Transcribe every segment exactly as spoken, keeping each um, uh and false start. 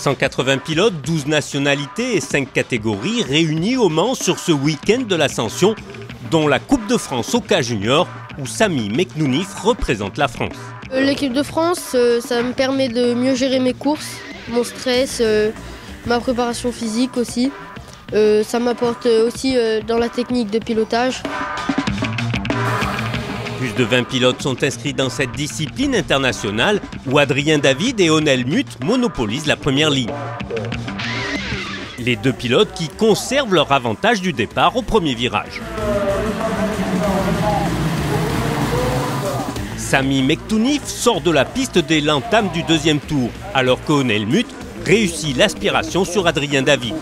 cent quatre-vingts pilotes, douze nationalités et cinq catégories réunis au Mans sur ce week-end de l'Ascension, dont la Coupe de France au K Junior, où Sami Meknounif représente la France. L'équipe de France, ça me permet de mieux gérer mes courses, mon stress, ma préparation physique aussi. Ça m'apporte aussi dans la technique de pilotage. Plus de vingt pilotes sont inscrits dans cette discipline internationale où Adrien David et Onel Muth monopolisent la première ligne. Les deux pilotes qui conservent leur avantage du départ au premier virage. Sami Meknounif sort de la piste dès l'entame du deuxième tour, alors qu'Onel Muth réussit l'aspiration sur Adrien David.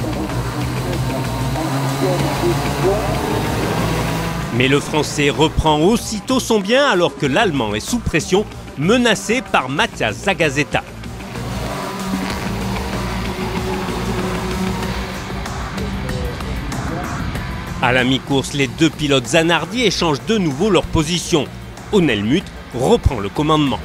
Mais le Français reprend aussitôt son bien alors que l'Allemand est sous pression, menacé par Matthias Zagazeta. À la mi-course, les deux pilotes Zanardi échangent de nouveau leur position. Onel Muth reprend le commandement.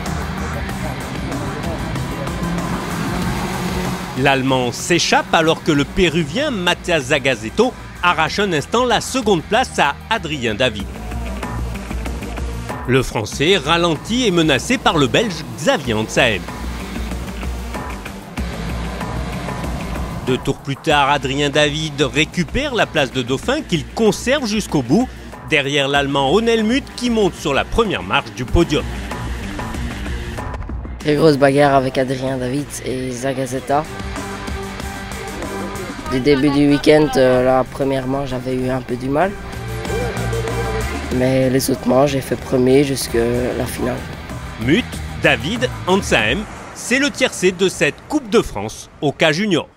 L'Allemand s'échappe alors que le Péruvien Matthias Zagazeto arrache un instant la seconde place à Adrien David. Le Français ralenti et menacé par le Belge Xavier Antsaem. Deux tours plus tard, Adrien David récupère la place de dauphin qu'il conserve jusqu'au bout, derrière l'Allemand Onel Muth qui monte sur la première marche du podium. Très grosse bagarre avec Adrien David et Zagazeta. Du début du week-end, euh, la première manche, j'avais eu un peu du mal. Mais les autres manches, j'ai fait premier jusqu'à la finale. Muth, David, Antsaem, c'est le tiercé de cette Coupe de France au K Junior.